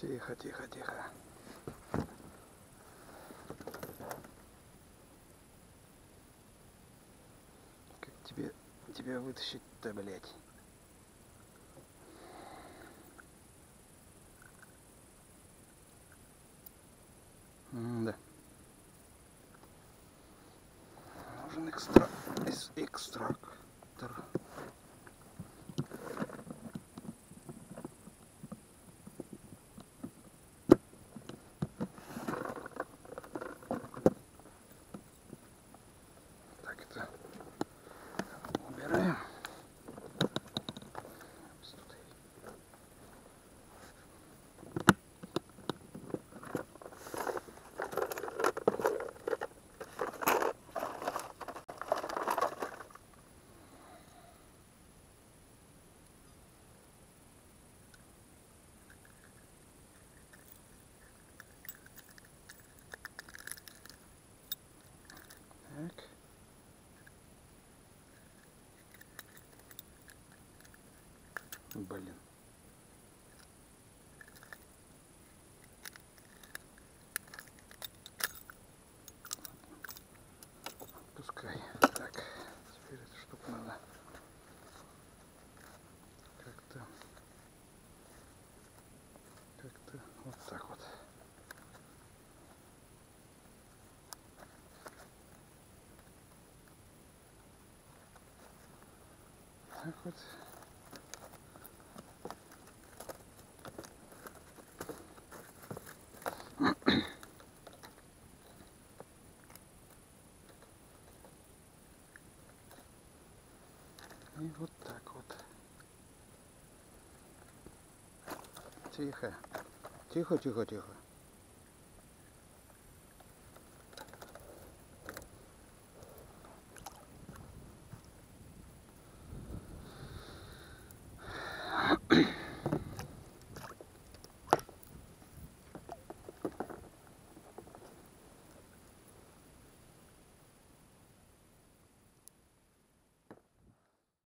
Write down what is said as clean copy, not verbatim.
Тихо, тихо, тихо. Как тебя вытащить-то, блядь? Да. Нужен экстрактор. Так, это убираем. Так. Блин. Пускай. Так. Теперь эту штуку надо как-то вот так вот. Так вот. И вот так вот. Тихо. Тихо, тихо, тихо.